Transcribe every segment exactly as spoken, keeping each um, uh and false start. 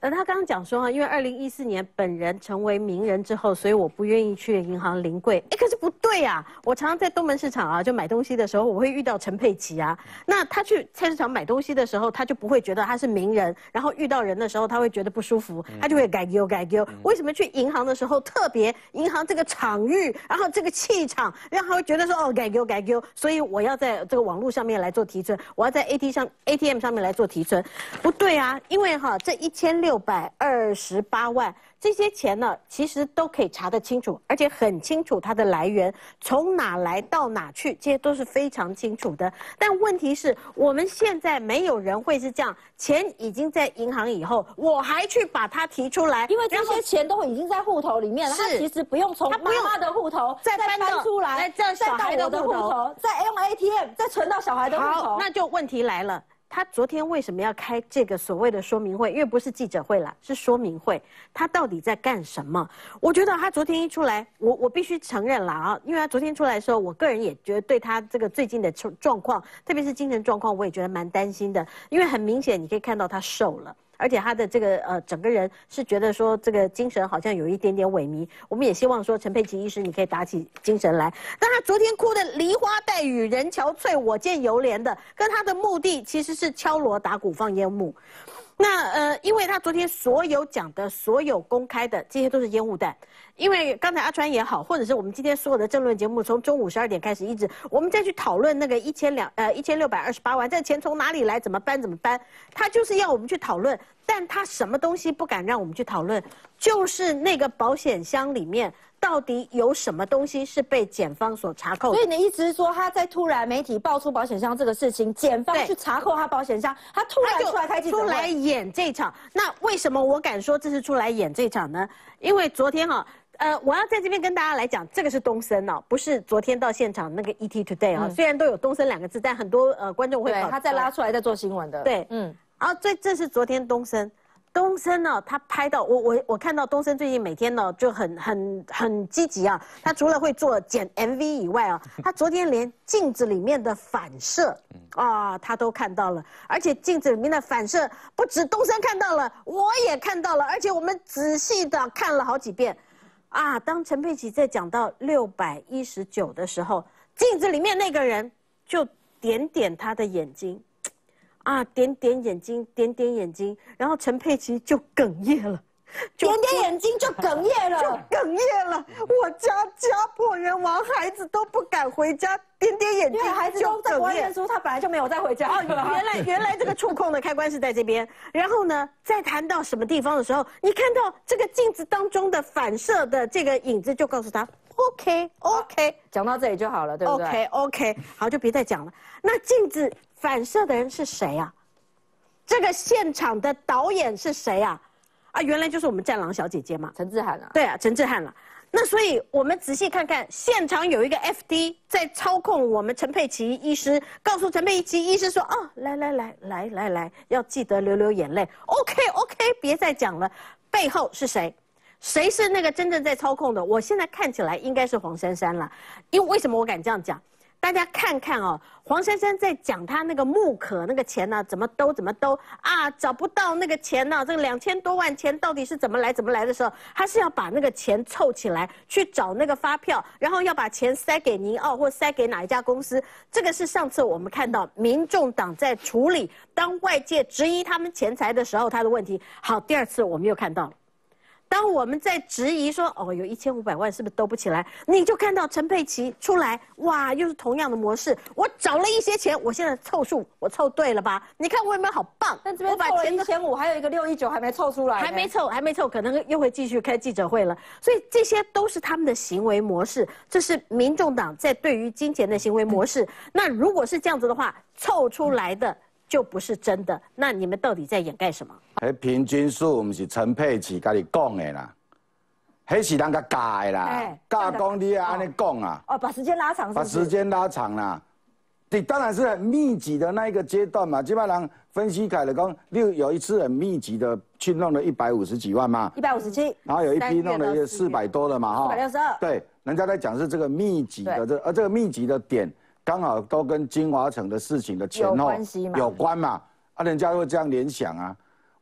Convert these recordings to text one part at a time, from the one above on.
呃，他刚刚讲说哈，因为二零一四年本人成为名人之后，所以我不愿意去银行临柜。哎，可是不对呀、啊，我常常在东门市场啊，就买东西的时候，我会遇到陈佩琪啊。那他去菜市场买东西的时候，他就不会觉得他是名人，然后遇到人的时候，他会觉得不舒服，他就会改丢改丢。为什么去银行的时候，特别银行这个场域，然后这个气场，让他会觉得说哦改丢改丢，所以我要在这个网络上面来做提存，我要在 A T 上 A T M 上面来做提存，不对啊，因为哈这一千六百二十八万。这些钱呢，其实都可以查得清楚，而且很清楚它的来源，从哪来到哪去，这些都是非常清楚的。但问题是，我们现在没有人会是这样，钱已经在银行以后，我还去把它提出来， 因为这些钱都已经在户头里面了，他其实不用从妈妈的户头再翻出来， 来再小孩的户头， 再用 A T M 再存到小孩的户头。 好，那就问题来了。他昨天为什么要开这个所谓的说明会？因为不是记者会啦，是说明会。他到底在干什么？我觉得他昨天一出来，我我必须承认啦啊，因为他昨天出来的时候，我个人也觉得对他这个最近的状况，特别是精神状况，我也觉得蛮担心的。因为很明显，你可以看到他瘦了。而且他的这个呃整个人是觉得说这个精神好像有一点点萎靡，我们也希望说陈佩琪医师你可以打起精神来。但他昨天哭的梨花带雨、人憔悴、我见犹怜的，跟他的目的其实是敲锣打鼓放烟幕。那呃，因为他昨天所有讲的、所有公开的，这些都是烟雾弹。因为刚才阿川也好，或者是我们今天所有的政论节目，从中午十二点开始一直，我们再去讨论那个一千两呃一千六百二十八万，这个钱从哪里来，怎么搬怎么搬，他就是要我们去讨论，但他什么东西不敢让我们去讨论，就是那个保险箱里面。到底有什么东西是被检方所查扣的？ 所以你意思是说，他在突然媒体爆出保险箱这个事情，检方去查扣他保险箱，他突然出来开记者会， 出来演这场。那为什么我敢说这是出来演这场呢？因为昨天哈、啊。呃，我要在这边跟大家来讲，这个是东森哦，不是昨天到现场那个 E T Today 啊、哦。嗯、虽然都有东森两个字，但很多呃观众会搞他再拉出来再做新闻的。 对，嗯，然后这这是昨天东森。东森呢，他拍到我我我看到东森最近每天呢就很很很积极啊，他除了会做剪 M V 以外啊，他昨天连镜子里面的反射啊他都看到了，而且镜子里面的反射不止东森看到了，我也看到了，而且我们仔细的看了好几遍啊。当陈佩琪在讲到六百一十九的时候，镜子里面那个人就点点他的眼睛。啊，点点眼睛，点点眼睛，然后陈佩琪就哽咽了， 点点眼睛就哽咽了， 就哽咽了。我家家破人亡，孩子都不敢回家，点点眼睛， 因为孩子都在国外念书，他本来就没有再回家。 哦，原来原来这个触控的开关是在这边。然后呢，再谈到什么地方的时候，你看到这个镜子当中的反射的这个影子，就告诉他 OK OK， 讲到这里就好了，对不对 ？OK OK， 好，就别再讲了。那镜子反射的人是谁啊？这个现场的导演是谁啊？啊，原来就是我们战狼小姐姐嘛， 陈志涵啊。 对啊，陈志涵了。那所以我们仔细看看，现场有一个 F D 在操控我们陈佩琪医师，告诉陈佩琪医师说：“哦，来来来来来来，要记得流流眼泪。OK OK， 别再讲了。背后是谁？谁是那个真正在操控的？我现在看起来应该是黄珊珊了，因为为什么我敢这样讲？”大家看看哦，黄珊珊在讲她那个木可那个钱呢、啊，怎么兜怎么兜啊，找不到那个钱呢、啊，这个两千多万钱到底是怎么来怎么来的时候，她是要把那个钱凑起来去找那个发票，然后要把钱塞给尼奥或塞给哪一家公司。这个是上次我们看到民众党在处理当外界质疑他们钱财的时候他的问题。好，第二次我们又看到了。当我们在质疑说哦，有一千五百万是不是兜不起来？你就看到陈佩琪出来，哇，又是同样的模式。我找了一些钱，我现在凑数，我凑对了吧？你看我有没有好棒？ 但这边凑了一千五，还有一个六一九还没凑出来， 还没凑，还没凑，可能又会继续开记者会了。所以这些都是他们的行为模式，这是民众党在对于金钱的行为模式。那如果是这样子的话，凑出来的。就不是真的，那你们到底在掩盖什么？ 迄平均数不是陈佩琪家己讲的啦，迄是人家假的啦，假讲你安尼讲啊。 哦，把时间拉长是不是， 把时间拉长啦。你当然是很密集的那一个阶段嘛，基本上分析开了讲，六有一次很密集的去弄了一百五十几万嘛， 一百五十七， 然后有一批弄了四百多的嘛，哈， 四百六十二， 对，人家在讲是这个密集的这，而这个密集的点。刚好都跟金华城的事情的前后有关嘛？啊，人家会这样联想啊。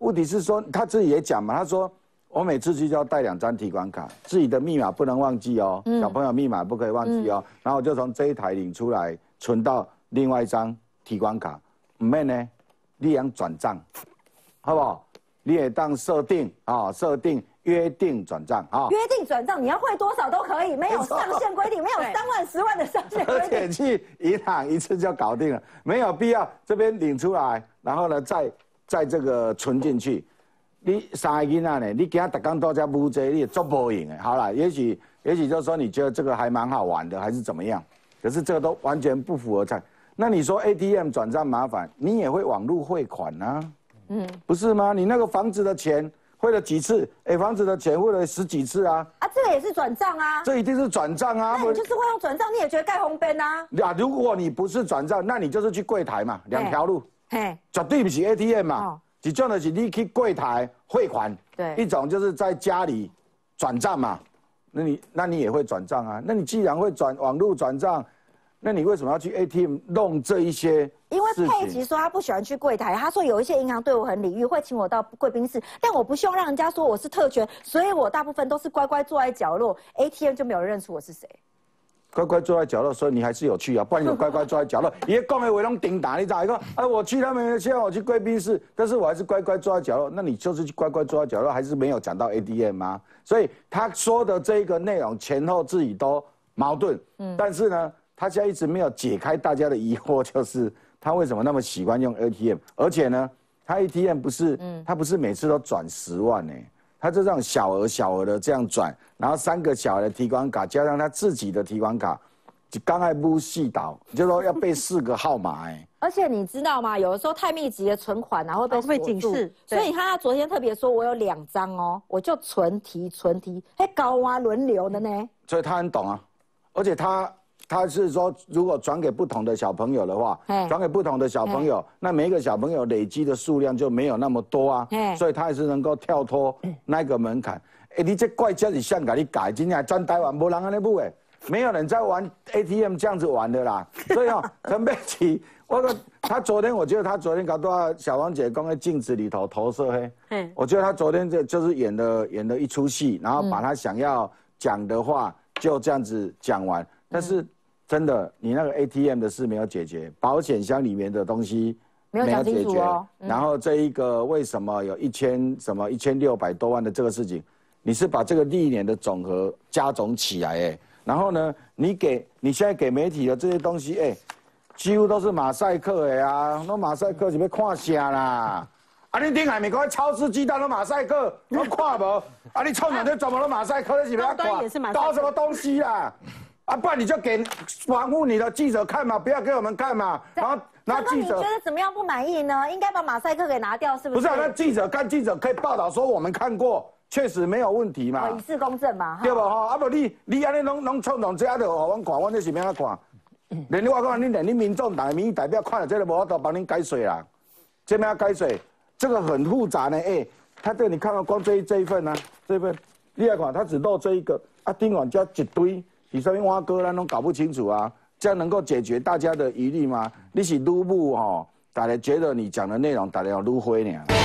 问题是说他自己也讲嘛，他说我每次去就要带两张提款卡，自己的密码不能忘记哦，嗯、小朋友密码不可以忘记哦。嗯、然后我就从这一台领出来，存到另外一张提款卡，唔免呢，你要转账，好不好？你也当设定啊，设定约定转账啊。 约定转账，你要汇多少都可以，没有上限规定，没有三万、十万的上限规定。 而且去银行一次就搞定了，没有必要这边领出来，然后呢再再这个存进去。你三个囡仔呢，你今仔逐工都在补这，你也做不赢的。好了，也许也许就是说你觉得这个还蛮好玩的，还是怎么样？可是这个都完全不符合才。那你说 A T M 转账麻烦，你也会网络汇款啊？嗯，不是吗？你那个房子的钱汇了几次？哎，房子的钱汇了十几次啊！ 啊，这个也是转账啊！ 这一定是转账啊！ 那你就是会用转账，你也觉得盖红边啊？ 啊，如果你不是转账，那你就是去柜台嘛，两条路，嘿，绝对不是 A T M 嘛。哦，一种就是你去柜台汇款，对，一种就是在家里转账嘛。那你那你也会转账啊？那你既然会转网络转账，那你为什么要去 A T M 弄这一些？ 因为佩奇说他不喜欢去柜台，他说有一些银行对我很礼遇，会请我到贵宾室，但我不希望让人家说我是特权，所以我大部分都是乖乖坐在角落 ，A T M 就没有人认出我是谁。 乖乖坐在角落，所以你还是有去啊，不然你就乖乖坐在角落。伊讲的话拢顶打，你咋一个？啊，我去他们现在我去贵宾室，但是我还是乖乖坐在角落。那你就是乖乖坐在角落，还是没有讲到 A T M 吗？所以他说的这个内容前后自己都矛盾。嗯，但是呢，他现在一直没有解开大家的疑惑，就是他为什么那么喜欢用 A T M， 而且呢，他 A T M 不是，嗯，他不是每次都转十万呢、欸。他就这样小额小额的这样转，然后三个小的提款卡加上他自己的提款卡，就刚才不细导，就说要背四个号码哎。 而且你知道吗？有的时候太密集的存款然后被被警示， 所以他昨天特别说我有两张哦，我就存提存提，还高啊轮流的呢。 所以他很懂啊，而且他。他是说，如果转给不同的小朋友的话，转给不同的小朋友，那每一个小朋友累积的数量就没有那么多啊，所以他也是能够跳脱那个门槛。哎，你这怪家是想给你改，今天转台湾没人安尼不哎，没有人在玩 A T M 这样子玩的啦。所以哦，陈佩琪，我个他昨天，我觉得他昨天搞到小王姐刚在镜子里头投射嘿，我觉得他昨天这就是演的演了一出戏，然后把他想要讲的话就这样子讲完，但是。真的，你那个 A T M 的事没有解决，保险箱里面的东西没有解决，哦嗯、然后这一个为什么有一千什么一千六百多万的这个事情，你是把这个历年的总和加总起来哎，然后呢，你给你现在给媒体的这些东西哎，几乎都是马赛克的啊，那马赛克是要看啥啦？啊，你顶海美国超市鸡蛋都马赛克，你看无？啊，你臭鸟这怎么了马赛克？是不要看？搞什么东西啦？啊，不然你就给防护你的记者看嘛，不要给我们看嘛。然后，然后记者， 你觉得怎么样不满意呢？应该把马赛克给拿掉，是不是？ 不是啊，那记者看记者可以报道说我们看过，确实没有问题嘛。 以示公正嘛， 对不哈？啊不，你你安尼拢拢冲动这样就互阮看，阮这是咩啊看？连我讲你连你民众党的民意代表看了这个无法度帮您改水啦，这咩改水？这个很复杂呢，哎，他这你看到光这一这一份呢，这一份你来看，他只漏这一个，啊，顶完加一堆。你上面挖哥咱都搞不清楚啊，这样能够解决大家的疑虑吗？你是撸不吼，大家觉得你讲的内容大家要撸灰呢？